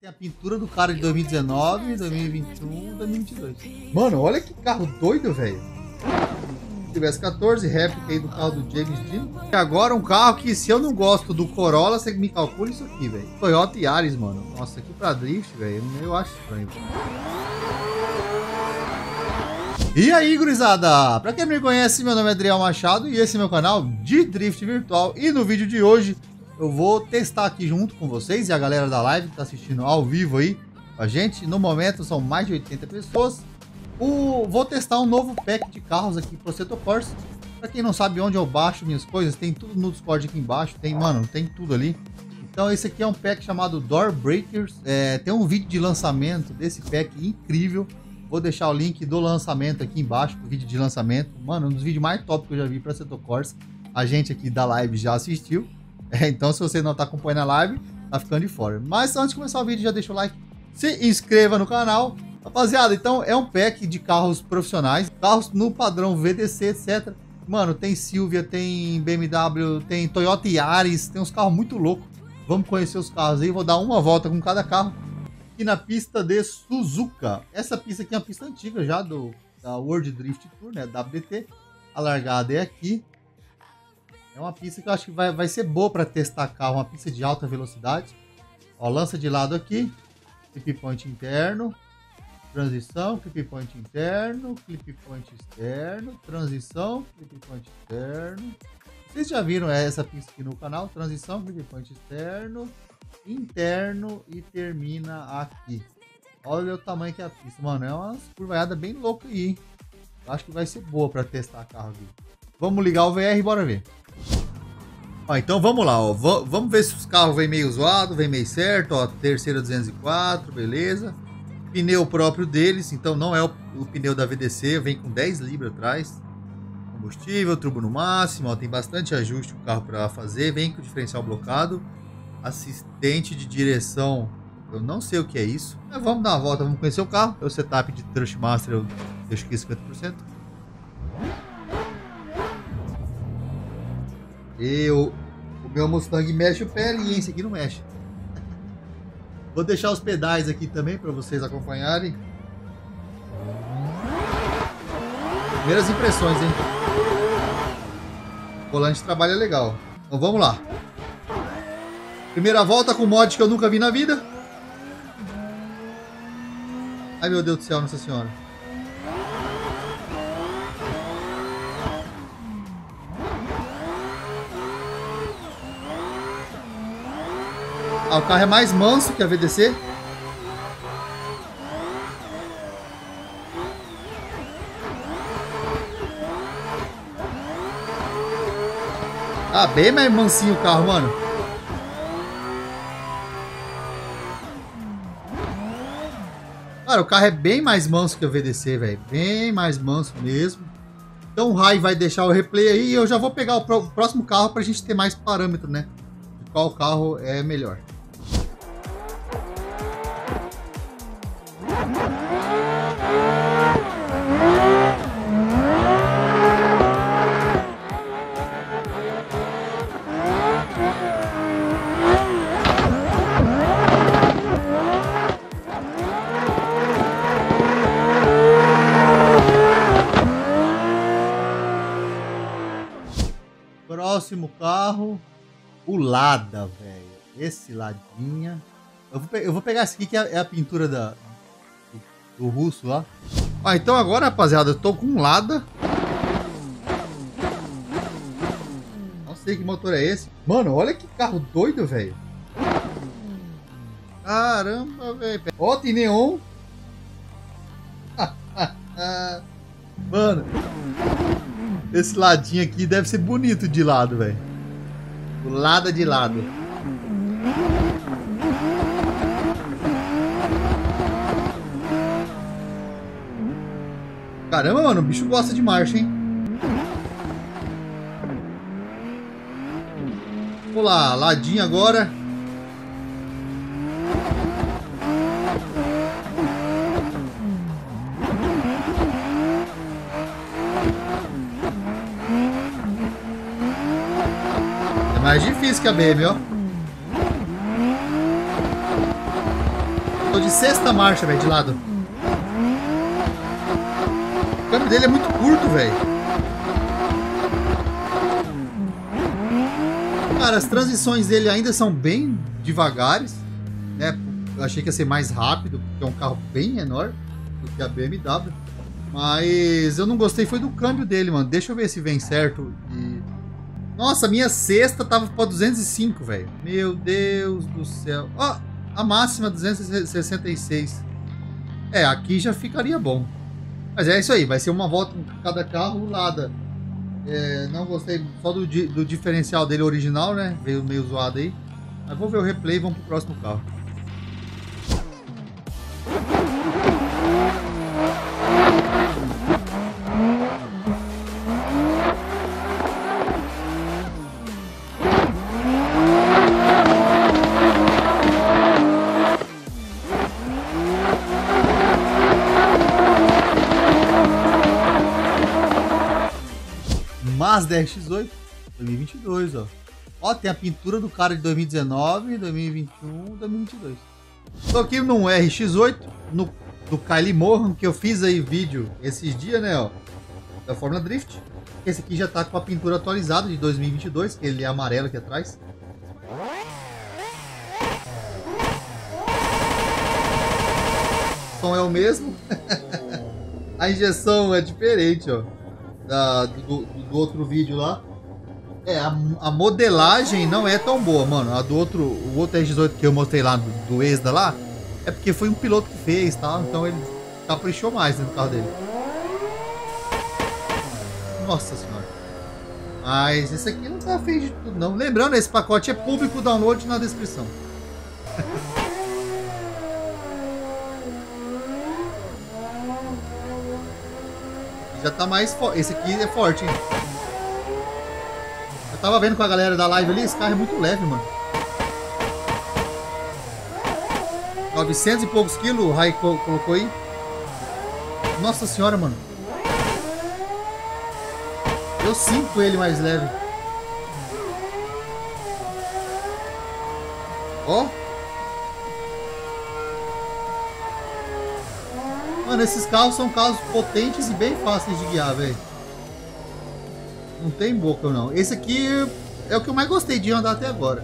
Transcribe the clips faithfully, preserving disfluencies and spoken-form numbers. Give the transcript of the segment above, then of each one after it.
Tem a pintura do cara de dois mil e dezenove, dois mil e vinte e um, dois mil e vinte e dois. Mano, olha que carro doido, velho. Se tivesse quatorze, réplica aí do carro do James Dean. E agora um carro que, se eu não gosto do Corolla, você me calcula isso aqui, velho. Toyota Yaris, mano. Nossa, aqui pra drift, velho, eu acho estranho. E aí, gurizada? Pra quem me conhece, meu nome é Adriel Machado e esse é meu canal de Drift Virtual. E no vídeo de hoje eu vou testar aqui junto com vocês e a galera da live que tá assistindo ao vivo aí com a gente. No momento são mais de oitenta pessoas. O... Vou testar um novo pack de carros aqui pro Assetto Corsa. Pra quem não sabe onde eu baixo minhas coisas, tem tudo no Discord aqui embaixo. Tem, mano, tem tudo ali. Então esse aqui é um pack chamado Door Breakers. É, tem um vídeo de lançamento desse pack incrível. Vou deixar o link do lançamento aqui embaixo, o vídeo de lançamento. Mano, um dos vídeos mais top que eu já vi para Assetto Corsa. A gente aqui da live já assistiu. É, então, se você não está acompanhando a live, tá ficando de fora. Mas antes de começar o vídeo, já deixa o like, se inscreva no canal. Rapaziada, então é um pack de carros profissionais, carros no padrão V D C, etcétera. Mano, tem Silvia, tem B M W, tem Toyota Yaris, tem uns carros muito loucos. Vamos conhecer os carros aí, vou dar uma volta com cada carro. Aqui na pista de Suzuka. Essa pista aqui é uma pista antiga já do da World Drift Tour, né, W D T. A largada é aqui. É uma pista que eu acho que vai, vai ser boa para testar carro, uma pista de alta velocidade. Ó, lança de lado aqui, clip point interno, transição, clip point interno, clip point externo, transição, clip point externo. Vocês já viram essa pista aqui no canal? Transição, clip point externo, interno e termina aqui. Olha o tamanho que é a pista, mano, é uma curvaiada bem louca aí, hein? Eu acho que vai ser boa para testar carro aqui. Vamos ligar o V R e bora ver. Ó, então vamos lá, ó. V vamos ver se os carros vêm meio zoado, vem meio certo, ó, terceira duzentos e quatro, beleza. Pneu próprio deles, então não é o, o pneu da V D C, vem com dez libras atrás. Combustível, turbo no máximo, ó, tem bastante ajuste o carro para fazer, vem com o diferencial blocado. Assistente de direção, eu não sei o que é isso. Mas vamos dar uma volta, vamos conhecer o carro. O setup de Thrustmaster eu deixo aqui cinquenta por cento. E o, o meu Mustang mexe o pé ali, hein? Esse aqui não mexe. Vou deixar os pedais aqui também para vocês acompanharem. Primeiras impressões, hein? O volante trabalha legal. Então vamos lá. Primeira volta com mod que eu nunca vi na vida. Ai meu Deus do céu, Nossa Senhora. Ah, o carro é mais manso que a V D C. Ah, bem mais mansinho o carro, mano. Cara, o carro é bem mais manso que a V D C, velho. Bem mais manso mesmo. Então o Rai vai deixar o replay aí e eu já vou pegar o próximo carro pra gente ter mais parâmetro, né? De qual carro é melhor. Próximo carro, o Lada, velho. Esse Ladinha. Eu vou, eu vou pegar esse aqui que é, é a pintura da, do, do russo lá. Ah, então agora, rapaziada, eu tô com um Lada. Não sei que motor é esse. Mano, olha que carro doido, velho. Caramba, velho. Ó, tem neon. Mano. Esse ladinho aqui deve ser bonito de lado, velho. O Lada de lado. Caramba, mano, o bicho gosta de marcha, hein? Vamos lá, ladinho agora. Mais difícil que a B M, ó. Tô de sexta marcha, velho, de lado. O câmbio dele é muito curto, velho. Cara, as transições dele ainda são bem devagares, né? Eu achei que ia ser mais rápido, porque é um carro bem menor do que a B M W. Mas eu não gostei foi do câmbio dele, mano. Deixa eu ver se vem certo. E... Nossa, minha sexta tava pra duzentos e cinco, velho. Meu Deus do céu. Ó, a máxima duzentos e sessenta e seis. É, aqui já ficaria bom. Mas é isso aí, vai ser uma volta com cada carro lada. É, não gostei só do, do diferencial dele original, né? Veio meio zoado aí. Mas vou ver o replay e vamos pro próximo carro. Mazda R X oito dois mil e vinte e dois, ó. Ó, tem a pintura do cara de dois mil e dezenove, dois mil e vinte e um, dois mil e vinte e dois. Tô aqui no R X oito, no, do Kylie Mohan, que eu fiz aí vídeo esses dias, né, ó, da Fórmula Drift. Esse aqui já tá com a pintura atualizada de dois mil e vinte e dois, que ele é amarelo aqui atrás. O som é o mesmo. A injeção é diferente, ó. Da, do, do outro vídeo lá. É, a, a modelagem não é tão boa, mano. A do outro, o outro R X oito que eu mostrei lá do, do Exda lá, é porque foi um piloto que fez, tá? Então ele caprichou mais dentro do carro dele. Nossa senhora. Mas esse aqui não tá feio de tudo, não. Lembrando, esse pacote é público, download na descrição. Já tá mais forte. Esse aqui é forte, hein? Eu tava vendo com a galera da live ali, esse carro é muito leve, mano. novecentos e poucos quilos o Rai colocou aí. Nossa senhora, mano. Eu sinto ele mais leve. Ó. Mano, esses carros são carros potentes e bem fáceis de guiar, velho. Não tem boca, não. Esse aqui é o que eu mais gostei de andar até agora.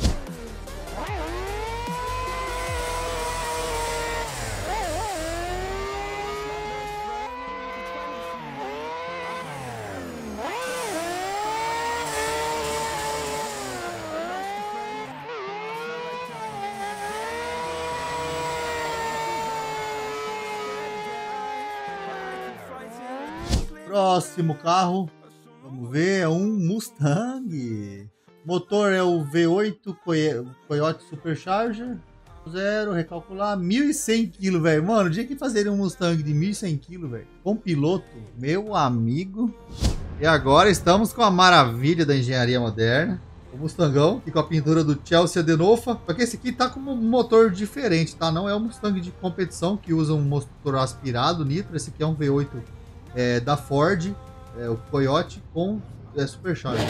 Próximo carro, vamos ver, é um Mustang. Motor é o V oito Coyote Supercharger. Zero, recalcular, mil e cem quilos, velho. Mano, o dia que fazerem um Mustang de mil e cem quilos, velho, com piloto, meu amigo. E agora estamos com a maravilha da engenharia moderna. O Mustangão, e com a pintura do Chelsea Denofa. Só que esse aqui tá com um motor diferente, tá? Não é um Mustang de competição que usa um motor aspirado nitro. Esse aqui é um V oito É, da Ford, é, o Coyote com é, Supercharger.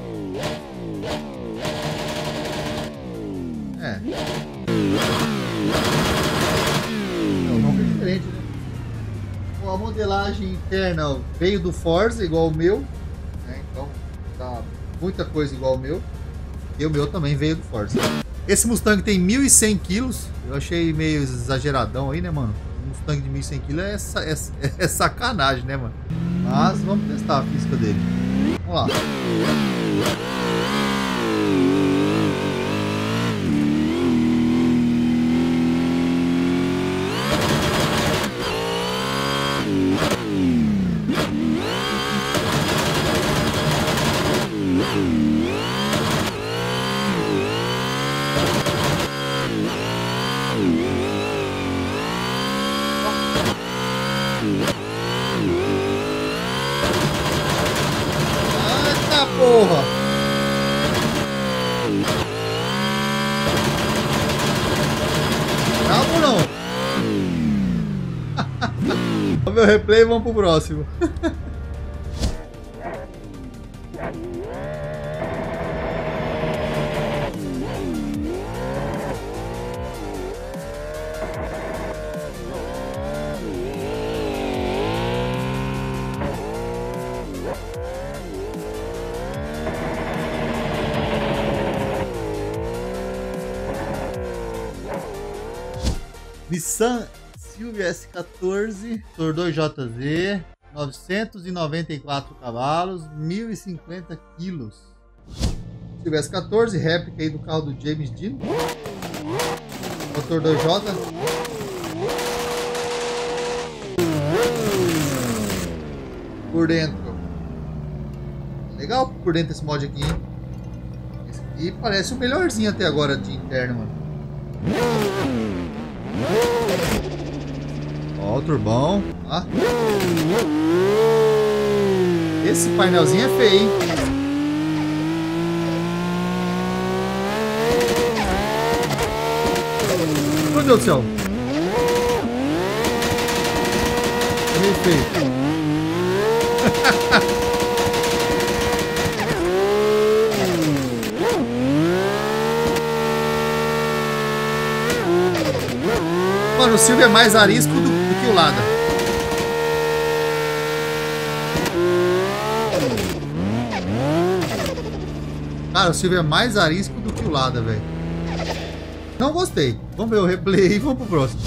É. Não, não é diferente, né? Bom, a modelagem interna ó, veio do Forza, igual o meu. Né? Então, tá muita coisa igual o meu. E o meu também veio do Forza. Esse Mustang tem mil e cem quilos. Eu achei meio exageradão aí, né, mano? Mustang de mil e cem quilos é, é, é sacanagem, né, mano? Mas vamos testar a física dele. Vamos lá. Eita porra! Bravo não! Vamos ver o replay e vamos pro próximo. Nissan Silvia S quatorze, motor dois J Z, novecentos e noventa e quatro cavalos, mil e cinquenta quilos. Silvia S quatorze, réplica aí do carro do James Dean. Motor dois J. Por dentro. Legal por dentro esse mod aqui, hein? Esse aqui parece o melhorzinho até agora de interno, mano. Ó, o turbão. Ó. Esse painelzinho é feio, hein? Meu Deus do céu. É meio feio. Mano, o Silvio é mais arisco do, do que o Lada. Cara, o Silvio é mais arisco do que o Lada, velho. Não gostei. Vamos ver o replay e vamos pro próximo.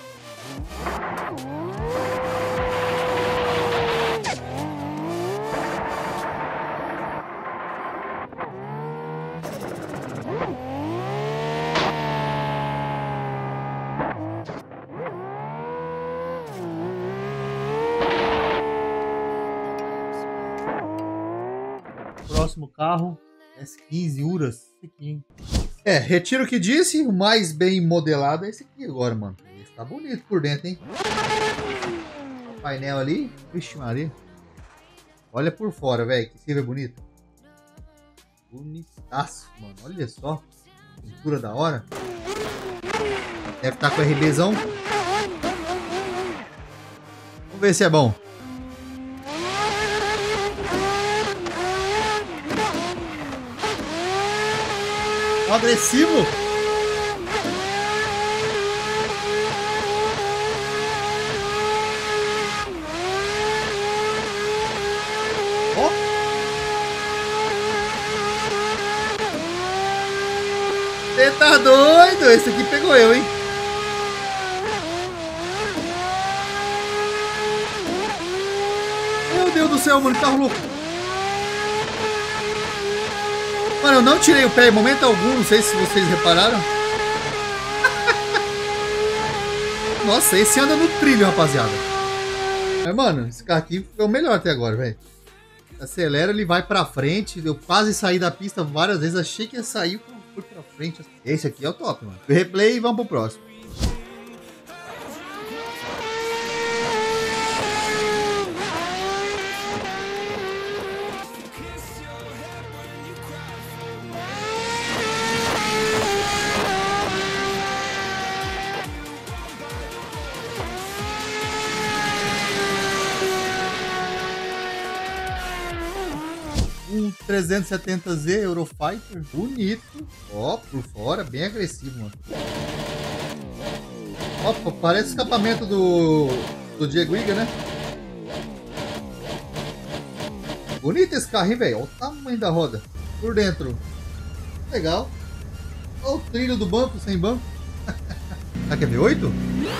Próximo carro, S quinze Urus. Esse aqui, hein? É, retiro o que disse, o mais bem modelado é esse aqui agora, mano. Esse tá bonito por dentro, hein? O painel ali, vixe Maria. Olha por fora, velho, que Silvia bonito. Bonitaço, mano, olha só. Pintura da hora. Deve estar com RBzão. Vamos ver se é bom. Agressivo. Ó. Você tá doido? Esse aqui pegou eu, hein? Meu Deus do céu, mano, que carro louco. Mano, eu não tirei o pé em momento algum, não sei se vocês repararam. Nossa, esse anda no trilho, rapaziada. Mas, mano, esse carro aqui foi o melhor até agora, velho. Acelera, ele vai pra frente. Eu quase saí da pista várias vezes, achei que ia sair, fui pra frente. Esse aqui é o top, mano. Replay e vamos pro próximo. Um trezentos e setenta Z Eurofighter, bonito, ó, por fora, bem agressivo, mano. Ó, parece o escapamento do, do Diego Iga, né? Bonito esse carrinho, velho, olha o tamanho da roda, por dentro, legal. Olha o trilho do banco, sem banco. Será que é V oito?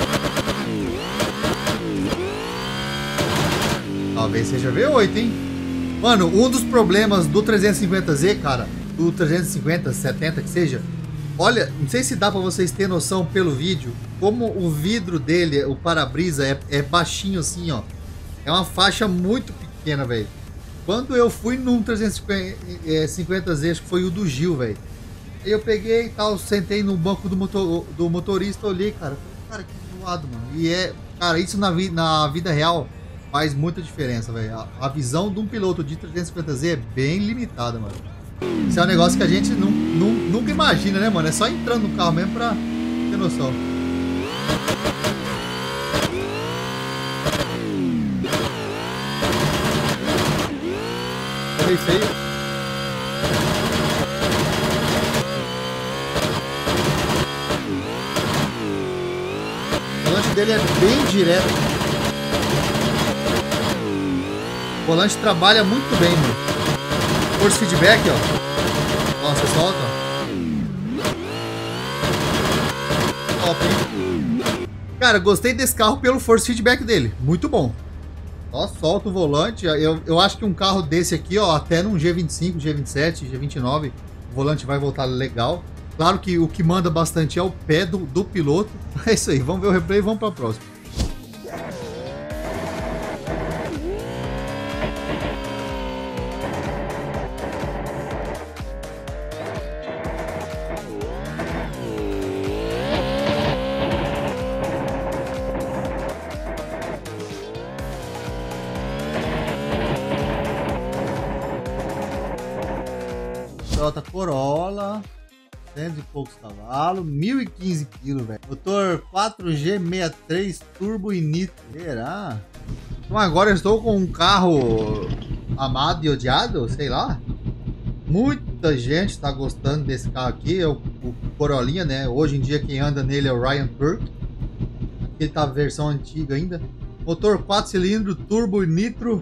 Talvez seja V oito, hein? Mano, um dos problemas do trezentos e cinquenta Z, cara, do trezentos e cinquenta, setenta que seja, olha, não sei se dá pra vocês terem noção pelo vídeo, como o vidro dele, o para-brisa é, é baixinho assim, ó. É uma faixa muito pequena, velho. Quando eu fui num trezentos e cinquenta Z, acho que foi o do Gil, velho. Aí eu peguei e tal, sentei no banco do, motor, do motorista, olhei, cara, cara, que zoado, mano. E é, cara, isso na, vi, na vida real faz muita diferença, velho. A, a visão de um piloto de trezentos e cinquenta Z é bem limitada, mano. Isso é um negócio que a gente não, não, nunca imagina, né, mano? É só entrando no carro mesmo pra ter noção. É meio feio. O volante dele é bem direto. O volante trabalha muito bem, mano. Force feedback, ó. Ó, você solta. Top, hein? Cara, gostei desse carro pelo force feedback dele. Muito bom. Só solta o volante. Eu, eu acho que um carro desse aqui, ó, até num G vinte e cinco, G vinte e sete, G vinte e nove, o volante vai voltar legal. Claro que o que manda bastante é o pé do, do piloto. É isso aí. Vamos ver o replay e vamos para a próxima. Toyota Corolla, cento e poucos cavalos, mil e quinze quilos, velho. Motor quatro G sessenta e três turbo e nitro. Será? Então agora eu estou com um carro amado e odiado, sei lá. Muita gente está gostando desse carro aqui, é o, o Corollinha, né? Hoje em dia quem anda nele é o Ryan Burke. Aqui tá a versão antiga ainda. Motor quatro cilindros, turbo e nitro.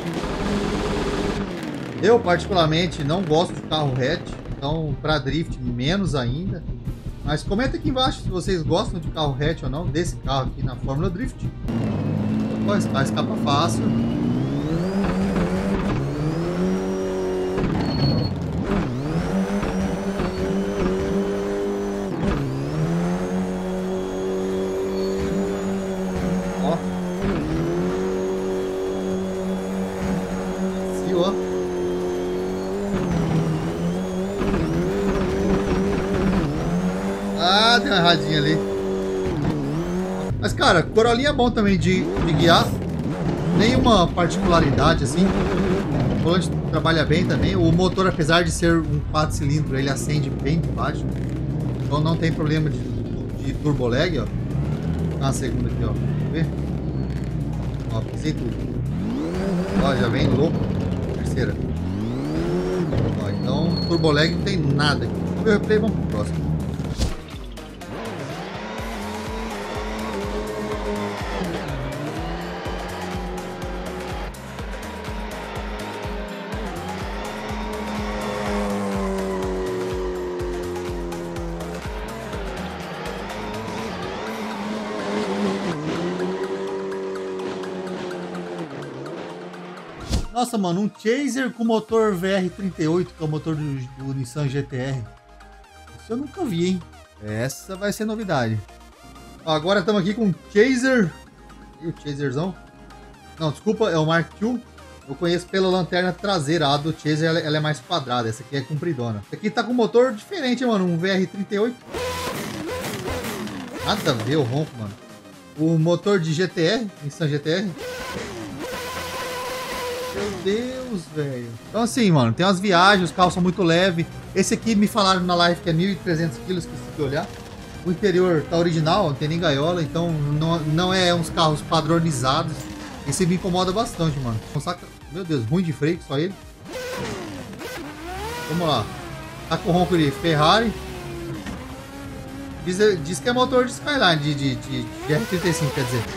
Eu particularmente não gosto de carro hatch, então para drift menos ainda. Mas comenta aqui embaixo se vocês gostam de carro hatch ou não, desse carro aqui na Fórmula Drift. Pô, esse carro escapa fácil. Ó. Se, ó. Ah, deu uma erradinha ali. Mas, cara, Corollinha é bom também de, de guiar. Nenhuma particularidade, assim. O volante trabalha bem também. O motor, apesar de ser um quatro cilindros, ele acende bem de baixo. Então não tem problema de, de turbo lag, ó. Na segunda aqui, ó. Vê? Ó, pisei tudo. Ó, já vem louco. Terceira. Ó, então, turbo lag não tem nada aqui. Vamos ver o replay, vamos pro próximo. Nossa, mano, um Chaser com motor V R trinta e oito, que é o motor do, do Nissan G T R. Isso eu nunca vi, hein? Essa vai ser novidade. Ó, agora estamos aqui com o Chaser. E o Chaserzão? Não, desculpa, é o Mark dois. Eu conheço pela lanterna traseira. A do Chaser ela, ela é mais quadrada. Essa aqui é compridona. Essa aqui tá com motor diferente, mano. Um V R trinta e oito. Nada a ver o ronco, mano. O motor de G T R, Nissan G T R. Meu Deus, velho. Então assim, mano, tem umas viagens, os carros são muito leves. Esse aqui me falaram na live que é mil e trezentos quilos, que se olhar. O interior tá original, não tem nem gaiola, então não, não é uns carros padronizados. Esse me incomoda bastante, mano. Saca? Meu Deus, ruim de freio, só ele. Vamos lá. Tá com ronco de Ferrari. Diz, diz que é motor de Skyline, de, de, de, de R trinta e cinco, quer dizer.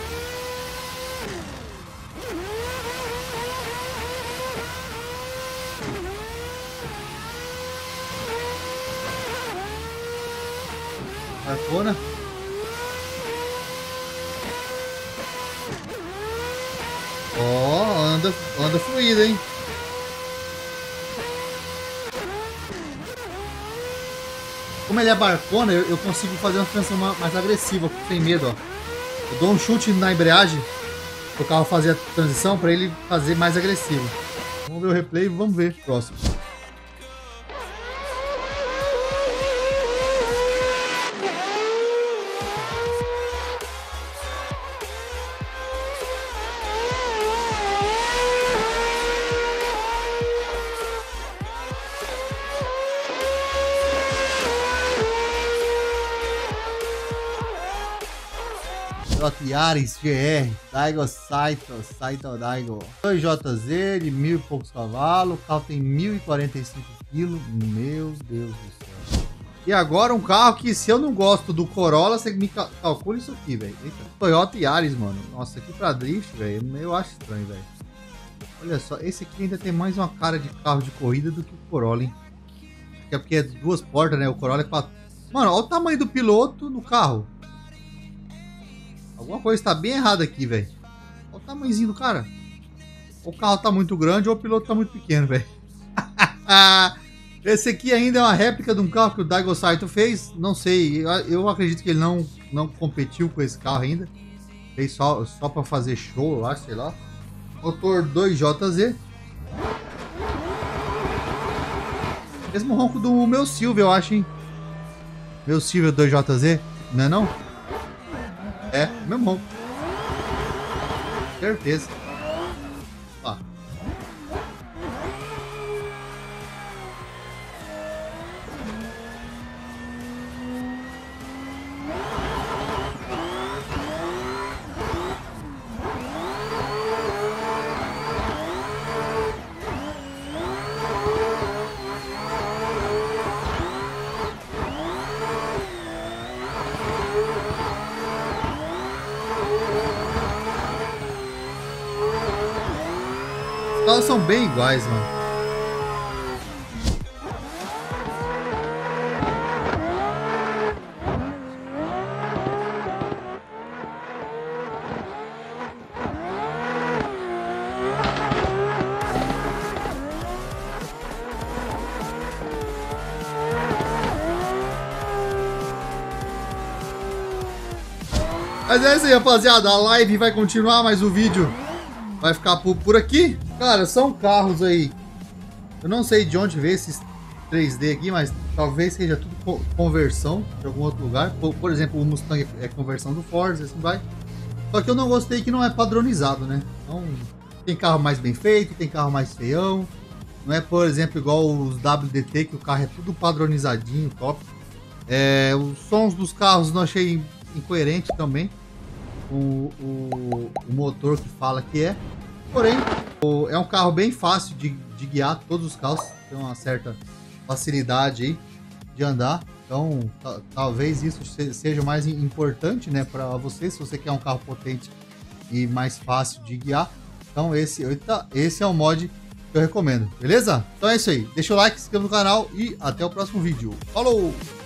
Arcona. Ó, oh, anda, anda fluido, hein? Como ele é barcona, eu, eu consigo fazer uma transição mais agressiva, sem medo, ó. Eu dou um chute na embreagem, o carro fazer a transição para ele fazer mais agressivo. Vamos ver o replay e vamos ver o próximo. Toyota Yaris G R, Daigo Saito, Saito Daigo. dois J Z de mil e poucos cavalos, o carro tem mil e quarenta e cinco quilos, meu Deus do céu. E agora um carro que, se eu não gosto do Corolla, você me cal calcula isso aqui, velho. Toyota Yaris, mano. Nossa, aqui pra drift, velho, eu acho estranho, velho. Olha só, esse aqui ainda tem mais uma cara de carro de corrida do que o Corolla, hein. É porque é duas portas, né, o Corolla é quatro. Mano, olha o tamanho do piloto no carro. Alguma coisa tá bem errada aqui, velho. Olha o tamanhozinho do cara. Ou o carro tá muito grande ou o piloto tá muito pequeno, velho. Esse aqui ainda é uma réplica de um carro que o Daigo Saito fez. Não sei, eu, eu acredito que ele não, não competiu com esse carro ainda. Fez só, só pra fazer show, eu acho, sei lá. Motor dois J Z. Mesmo ronco do meu Silvia, eu acho, hein? Meu Silvia dois J Z, não é não? É, mesmo ronco. Certeza. Ó. Os carros são bem iguais, mano. Mas é isso aí, rapaziada. A live vai continuar, mas o vídeo vai ficar por, por aqui. Cara, são carros aí. Eu não sei de onde veio esses três D aqui, mas talvez seja tudo conversão de algum outro lugar. Por, por exemplo, o Mustang é conversão do Ford, assim vai. Só que eu não gostei que não é padronizado, né? Então, tem carro mais bem feito, tem carro mais feião. Não é, por exemplo, igual os W D T, que o carro é tudo padronizadinho, top. É, os sons dos carros não achei incoerente também. O, o, o motor que fala que é. Porém, o, é um carro bem fácil de, de guiar. Todos os carros têm uma certa facilidade aí de andar. Então, talvez isso seja mais importante, né, para você, se você quer um carro potente e mais fácil de guiar. Então, esse, esse é o mod que eu recomendo, beleza? Então é isso aí. Deixa o like, se inscreva no canal e até o próximo vídeo. Falou!